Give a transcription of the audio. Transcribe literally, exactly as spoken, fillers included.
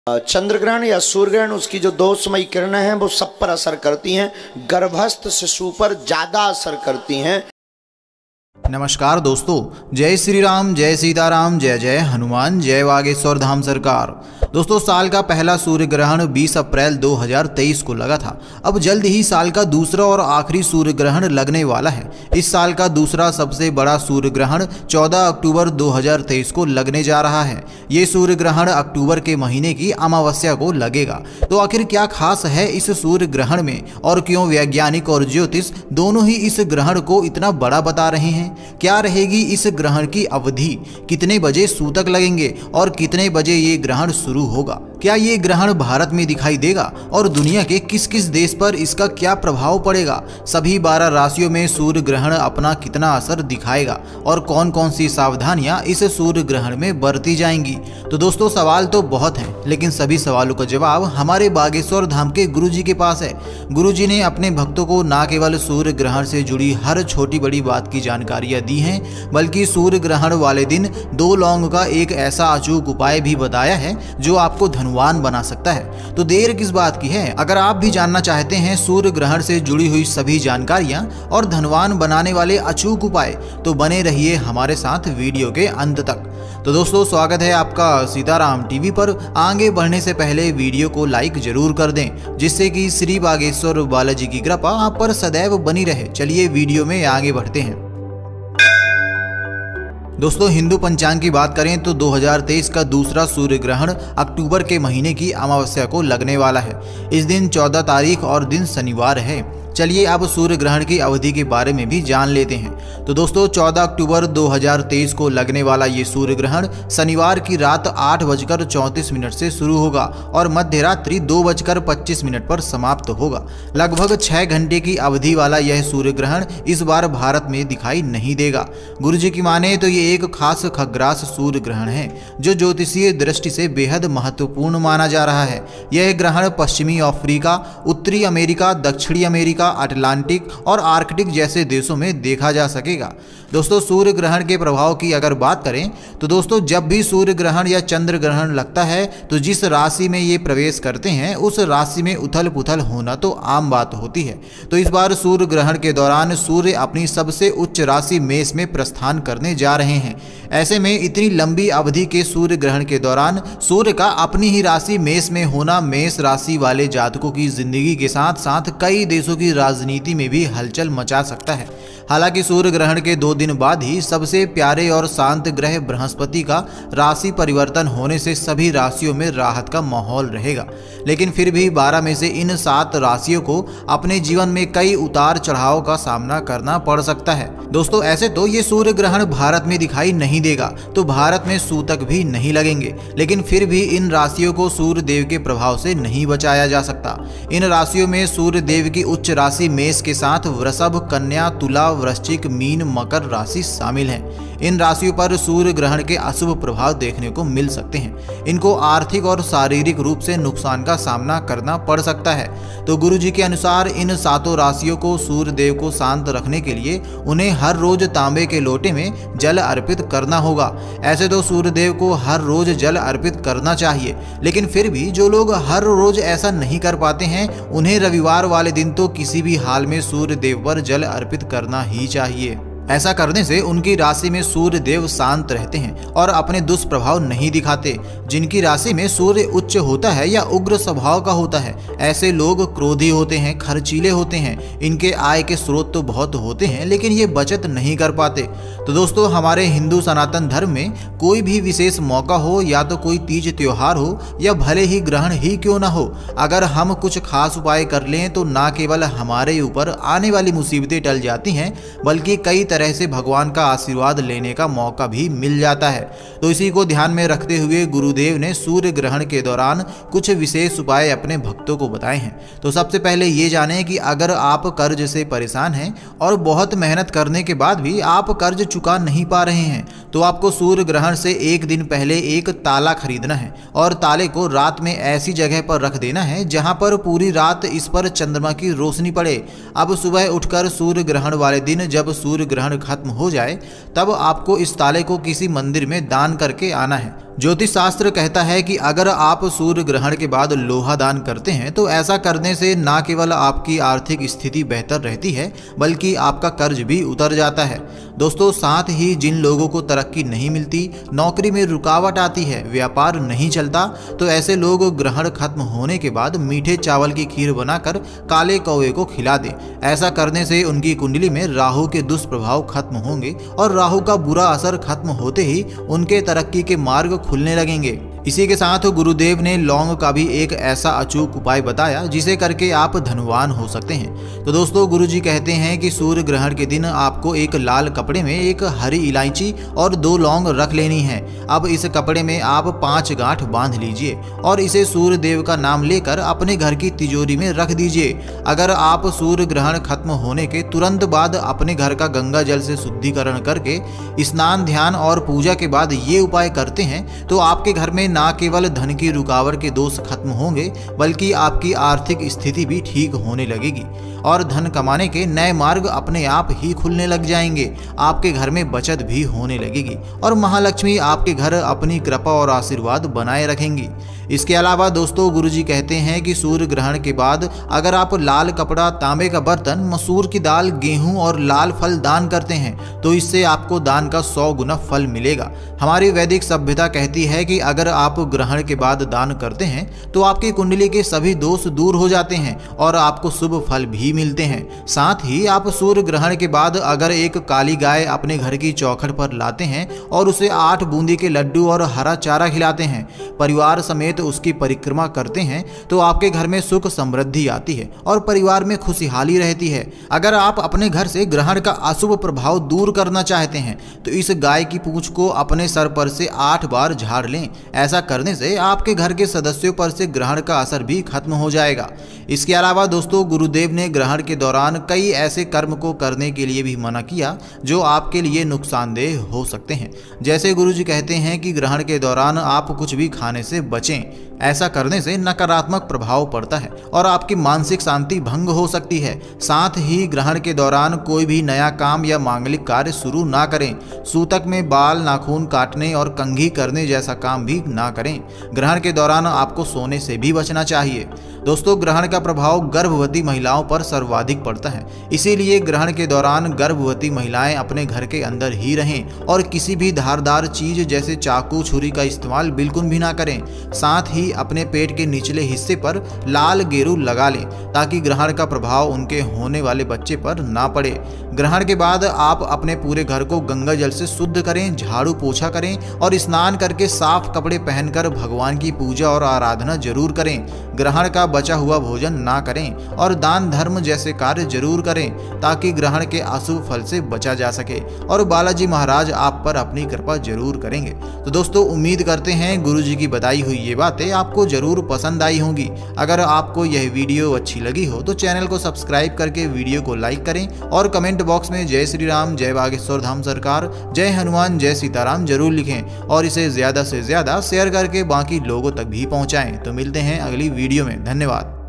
चंद्र ग्रहण या सूर्य ग्रहण, उसकी जो दो समय किरणें हैं वो सब पर असर करती हैं, गर्भस्थ शिशु पर ज्यादा असर करती हैं। नमस्कार दोस्तों, जय श्री राम, जय सीताराम, जय जय हनुमान, जय वागेश्वर धाम सरकार। दोस्तों, साल का पहला सूर्य ग्रहण बीस अप्रैल दो हज़ार तेईस को लगा था। अब जल्द ही साल का दूसरा और आखिरी सूर्य ग्रहण लगने वाला है। इस साल का दूसरा सबसे बड़ा सूर्य ग्रहण चौदह अक्टूबर दो हज़ार तेईस को लगने जा रहा है। ये सूर्य ग्रहण अक्टूबर के महीने की अमावस्या को लगेगा। तो आखिर क्या खास है इस सूर्य ग्रहण में, और क्यों वैज्ञानिक और ज्योतिष दोनों ही इस ग्रहण को इतना बड़ा बता रहे हैं? क्या रहेगी इस ग्रहण की अवधि, कितने बजे सूतक लगेंगे और कितने बजे ये ग्रहण शुरू होगा? क्या ये ग्रहण भारत में दिखाई देगा और दुनिया के किस किस देश पर इसका क्या प्रभाव पड़ेगा? सभी बारह राशियों में सूर्य ग्रहण अपना कितना असर दिखाएगा और कौन कौन सी सावधानियां इस सूर्य ग्रहण में बरती जाएंगी? तो दोस्तों, सवाल तो बहुत हैं, लेकिन सभी सवालों का जवाब हमारे बागेश्वर धाम के गुरुजी के पास है। गुरुजी ने अपने भक्तों को न केवल सूर्य ग्रहण से जुड़ी हर छोटी बड़ी बात की जानकारियां दी हैं, बल्कि सूर्य ग्रहण वाले दिन दो लौंग का एक ऐसा अचूक उपाय भी बताया है जो आपको धनवान बना सकता है। तो देर किस बात की है? अगर आप भी जानना चाहते हैं सूर्य ग्रहण से जुड़ी हुई सभी जानकारियां और धनवान बनाने वाले अचूक उपाय, तो बने रहिए हमारे साथ वीडियो के अंत तक। तो दोस्तों, स्वागत है आपका सीताराम टीवी पर। आगे बढ़ने से पहले वीडियो को लाइक जरूर कर दें, जिससे कि श्री बागेश्वर बालाजी की कृपा आप पर सदैव बनी रहे। चलिए वीडियो में आगे बढ़ते हैं। दोस्तों, हिंदू पंचांग की बात करें तो दो हज़ार तेईस का दूसरा सूर्य ग्रहण अक्टूबर के महीने की अमावस्या को लगने वाला है। इस दिन चौदह तारीख और दिन शनिवार है। चलिए अब सूर्य ग्रहण की अवधि के बारे में भी जान लेते हैं। तो दोस्तों, चौदह अक्टूबर दो हज़ार तेईस को लगने वाला ये सूर्य ग्रहण शनिवार की रात आठ बजकर चौंतीस मिनट से शुरू होगा और मध्य रात्रि दो बजकर पच्चीस मिनट पर समाप्त होगा। लगभग छह घंटे की अवधि वाला यह सूर्य ग्रहण इस बार भारत में दिखाई नहीं देगा। गुरुजी की माने तो ये एक खास खग्रास सूर्य ग्रहण है जो ज्योतिषीय दृष्टि से बेहद महत्वपूर्ण माना जा रहा है। यह ग्रहण पश्चिमी अफ्रीका, उत्तरी अमेरिका, दक्षिणी अमेरिका, अटलांटिक और आर्कटिक जैसे देशों में देखा जा सकेगा। दोस्तों, सूर्य ग्रहण के प्रभाव की अगर बात करें तो दोस्तों, जब भी सूर्य ग्रहण या चंद्र ग्रहण लगता है तो जिस राशि में ये प्रवेश करते हैं उस राशि में उथल पुथल होना तो आम बात होती है। तो इस बार सूर्य ग्रहण के दौरान सूर्य अपनी सबसे उच्च राशि मेष में प्रस्थान करने जा रहे हैं। ऐसे में इतनी लंबी अवधि के सूर्य ग्रहण के दौरान सूर्य का अपनी ही राशि मेष में होना मेष राशि वाले जातकों की जिंदगी के साथ साथ कई देशों की राजनीति में भी हलचल मचा सकता है। हालांकि सूर्य ग्रहण के दो दिन बाद ही सबसे प्यारे और शांत ग्रह बृहस्पति का राशि परिवर्तन होने से सभी राशियों में राहत का माहौल रहेगा। लेकिन फिर भी बारह में से इन सात राशियों को अपने जीवन में कई उतार चढ़ाव का सामना करना पड़ सकता है। दोस्तों, ऐसे तो ये सूर्य ग्रहण भारत में दिखाई नहीं देगा, तो भारत में सूतक भी नहीं लगेंगे, लेकिन फिर भी इन राशियों को सूर्य देव के प्रभाव से नहीं बचाया जा सकता। इन राशियों में सूर्य देव की उच्च राशि मेष के साथ वृषभ, कन्या, तुला, वृश्चिक, मीन, मकर राशि शामिल हैं। इन राशियों पर सूर्य ग्रहण के अशुभ प्रभाव देखने को मिल सकते हैं। इनको आर्थिक और शारीरिक रूप से नुकसान का सामना करना पड़ सकता है। तो गुरुजी के अनुसार इन सातों राशियों को सूर्य देव को शांत रखने के लिए उन्हें हर रोज तांबे के लोटे में जल अर्पित करना होगा। ऐसे तो सूर्य देव को हर रोज जल अर्पित करना चाहिए, लेकिन फिर भी जो लोग हर रोज ऐसा नहीं कर पाते हैं उन्हें रविवार वाले दिन तो किसी भी हाल में सूर्य देव पर जल अर्पित करना ही चाहिए। ऐसा करने से उनकी राशि में सूर्य देव शांत रहते हैं और अपने दुष्प्रभाव नहीं दिखाते। जिनकी राशि में सूर्य उच्च होता है या उग्र स्वभाव का होता है, ऐसे लोग क्रोधी होते हैं, खर्चीले होते हैं। इनके आय के स्रोत तो बहुत होते हैं, लेकिन ये बचत नहीं कर पाते। तो दोस्तों, हमारे हिंदू सनातन धर्म में कोई भी विशेष मौका हो या तो कोई तीज त्योहार हो या भले ही ग्रहण ही क्यों ना हो, अगर हम कुछ खास उपाय कर लें तो ना केवल हमारे ऊपर आने वाली मुसीबतें टल जाती हैं, बल्कि कई तरह से भगवान का आशीर्वाद लेने का मौका भी मिल जाता है। तो इसी को ध्यान में रखते हुए गुरुदेव ने सूर्य ग्रहण के दौरान कुछ विशेष उपाय अपने भक्तों को बताए हैं। तो सबसे पहले ये जानें कि अगर आप कर्ज से परेशान हैं और बहुत मेहनत करने के बाद भी आप कर्ज चुका नहीं पा रहे हैं, तो आपको सूर्य ग्रहण से एक दिन पहले एक ताला खरीदना है और ताले को रात में ऐसी जगह पर रख देना है जहां पर पूरी रात इस पर चंद्रमा की रोशनी पड़े। अब सुबह उठकर सूर्य ग्रहण वाले दिन जब सूर्य ग्रहण खत्म हो जाए तब आपको इस ताले को किसी मंदिर में दान करके आना है ज्योतिष शास्त्र कहता है कि अगर आप सूर्य ग्रहण के बाद लोहा दान करते हैं तो ऐसा करने से न केवल आपकी आर्थिक स्थिति बेहतर रहती है बल्कि आपका कर्ज भी उतर जाता है। दोस्तों, साथ ही जिन लोगों को तरक्की नहीं मिलती, नौकरी में रुकावट आती है, व्यापार नहीं चलता, तो ऐसे लोग ग्रहण खत्म होने के बाद मीठे चावल की खीर बनाकर काले कौवे को खिला दें। ऐसा करने से उनकी कुंडली में राहु के दुष्प्रभाव खत्म होंगे और राहु का बुरा असर खत्म होते ही उनके तरक्की के मार्ग खुलने लगेंगे। इसी के साथ गुरुदेव ने लौंग का भी एक ऐसा अचूक उपाय बताया जिसे करके आप धनवान हो सकते हैं। तो दोस्तों, गुरुजी कहते हैं कि सूर्य ग्रहण के दिन आपको एक लाल कपड़े में एक हरी इलायची और दो लौंग रख लेनी है। अब इस कपड़े में आप पांच गांठ बांध लीजिए और इसे सूर्य देव का नाम लेकर अपने घर की तिजोरी में रख दीजिए। अगर आप सूर्य ग्रहण खत्म होने के तुरंत बाद अपने घर का गंगा जल से शुद्धिकरण करके स्नान, ध्यान और पूजा के बाद ये उपाय करते हैं तो आपके घर में ना केवल धन की रुकावट के दोष खत्म होंगे बल्कि आपकी आर्थिक स्थिति भी ठीक होने लगेगी और धन कमाने के नए मार्ग अपने आप ही खुलने लग जाएंगे। आपके घर में बचत भी होने लगेगी और महालक्ष्मी आपके घर अपनी कृपा और आशीर्वाद बनाए रखेंगी। इसके अलावा दोस्तों, गुरुजी कहते हैं कि सूर्य ग्रहण के बाद अगर आप लाल कपड़ा, तांबे का बर्तन, मसूर की दाल, गेहूं और लाल फल दान करते हैं तो इससे आपको दान का सौ गुना फल मिलेगा। हमारी वैदिक सभ्यता कहती है कि अगर आप ग्रहण के बाद दान करते हैं तो आपकी कुंडली के सभी दोष दूर हो जाते हैं और आपको शुभ फल भी मिलते हैं। साथ ही आप सूर्य ग्रहण के बाद अगर एक काली गाय अपने घर की चौखट पर लाते हैं और उसे आठ बूंदी के लड्डू और हरा चारा खिलाते हैं, परिवार समेत उसकी परिक्रमा करते हैं तो आपके घर में सुख समृद्धि आती है और परिवार में खुशहाली रहती है। अगर आप अपने घर से ग्रहण का अशुभ प्रभाव दूर करना चाहते हैं तो इस गाय की पूंछ को अपने सर पर से आठ बार झाड़ लें। ऐसा करने से आपके घर के सदस्यों पर से ग्रहण का असर भी खत्म हो जाएगा। इसके अलावा दोस्तों, गुरुदेव ने ग्रहण के दौरान कई ऐसे कर्म को करने के लिए भी मना किया जो आपके लिए नुकसानदेह हो सकते हैं। जैसे गुरुजी कहते हैं कि ग्रहण के दौरान आप कुछ भी खाने से बचें। ऐसा करने से नकारात्मक प्रभाव पड़ता है और आपकी मानसिक शांति भंग हो सकती है। साथ ही ग्रहण के दौरान कोई भी नया काम या मांगलिक कार्य शुरू ना करें। सूतक में बाल, नाखून काटने और कंघी करने जैसा काम भी ना करें। ग्रहण के दौरान आपको सोने से भी बचना चाहिए। दोस्तों, ग्रहण का प्रभाव गर्भवती महिलाओं पर सर्वाधिक पड़ता है, इसीलिए ग्रहण के दौरान गर्भवती महिलाएं अपने घर के अंदर ही रहें और किसी भी धारदार चीज जैसे चाकू, छुरी का इस्तेमाल बिल्कुल भी ना करें। साथ ही अपने पेट के निचले हिस्से पर लाल गेरू लगा लें ताकि ग्रहण का प्रभाव उनके होने वाले बच्चे पर ना पड़े। ग्रहण के बाद आप अपने पूरे घर को गंगा जल से शुद्ध करें, झाड़ू पोछा करें और स्नान करके साफ कपड़े पहनकर भगवान की पूजा और आराधना जरूर करें। ग्रहण का बचा हुआ भोजन ना करें और दान धर्म जैसे कार्य जरूर करें ताकि ग्रहण के अशुभ फल से बचा जा सके और बालाजी महाराज आप पर अपनी कृपा जरूर करेंगे। तो दोस्तों, उम्मीद करते हैं गुरुजी की बताई हुई ये बातें आपको जरूर पसंद आई होंगी। अगर आपको यह वीडियो अच्छी लगी हो तो चैनल को सब्सक्राइब करके वीडियो को लाइक करें और कमेंट बॉक्स में जय श्री राम, जय बागेश्वर धाम सरकार, जय हनुमान, जय सीताराम जरूर लिखें और इसे ज्यादा से ज्यादा शेयर करके बाकी लोगों तक भी पहुंचाएं। तो मिलते हैं अगली वीडियो में। धन्यवाद।